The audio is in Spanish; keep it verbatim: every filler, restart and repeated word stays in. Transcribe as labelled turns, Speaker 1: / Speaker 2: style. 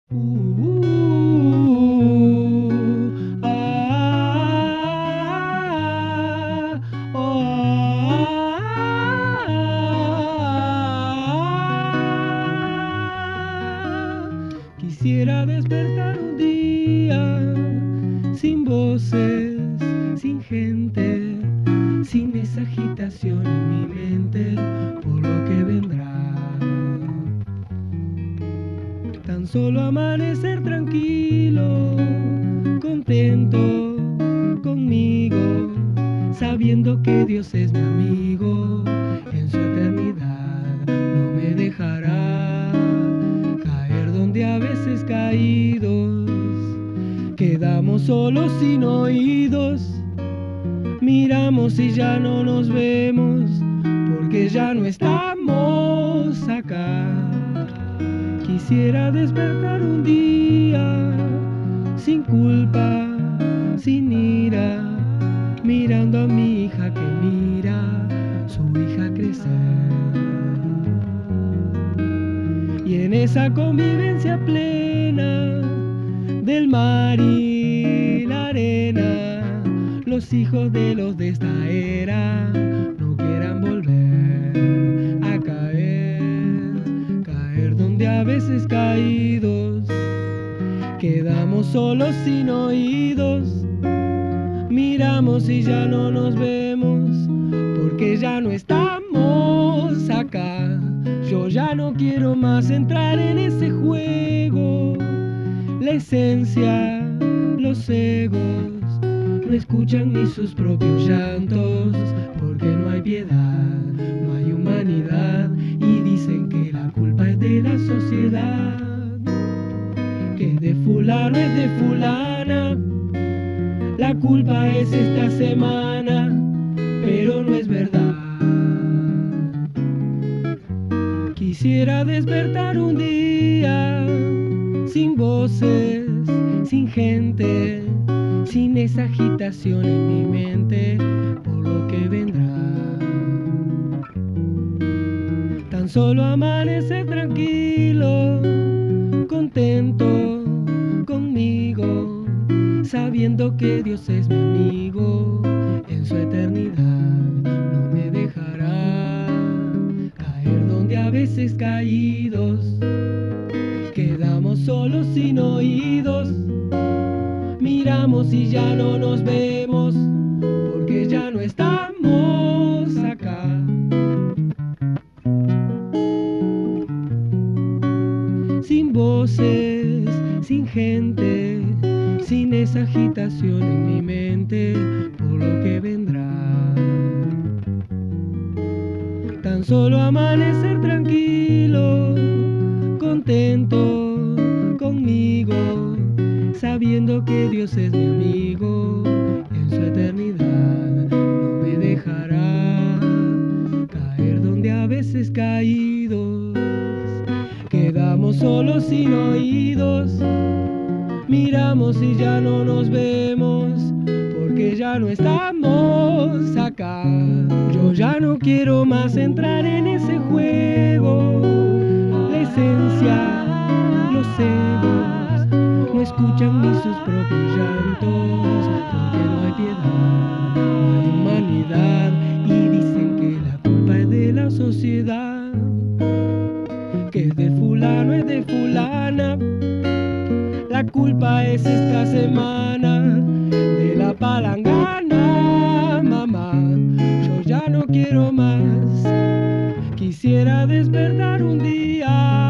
Speaker 1: Uh, ah, oh, ah. Quisiera despertar un día sin voces, sin gente, sin esa agitación en mi mente por lo que vendrá. Tan solo amanecer tranquilo, contento conmigo, sabiendo que Dios es mi amigo, en su eternidad no me dejará caer donde a veces caídos quedamos solos sin oídos, miramos y ya no nos vemos porque ya no estamos acá. Quisiera despertar un día sin culpa, sin ira, mirando a mi hija que mira su hija crecer. Y en esa convivencia plena del mar y la arena, los hijos de los de esta era no quieran volver a caer, caer donde a veces caídos quedamos solos sin oídos, miramos y ya no nos vemos porque ya no estamos acá. Yo ya no quiero más entrar en ese juego, la esencia, los egos no escuchan ni sus propios llantos, porque no hay piedad, no hay humanidad, y dicen que la culpa es de la sociedad, que de fulano es de fulana, la culpa es esta semana, pero no es verdad. Quisiera despertar un día sin voces, sin gente, sin esa agitación en mi mente por lo que vendrá. Tan solo amanecer tranquilo, contento conmigo, sabiendo que Dios es mi amigo, en su eternidad no me dejará caer donde a veces caídos quedamos solos sin oídos, miramos y ya no nos vemos porque ya no estamos acá. Sin voces, sin gente, sin esa agitación en mi mente por lo que vendrá. Tan solo amanecer tranquilo, contento conmigo, sabiendo que Dios es mi amigo, en su eternidad no me dejará caer donde a veces caídos quedamos solos sin oídos, miramos y ya no nos vemos porque ya no estamos acá. Yo ya no quiero más entrar en ese juego, la esencia, los egos no escuchan ni sus propios llantos, porque no hay piedad, no hay humanidad, y dicen que la culpa es de la sociedad, que es de fulano, es de fulana, la culpa es esta semana de la palangana, mamá. Yo ya no quiero más, quisiera despertar un día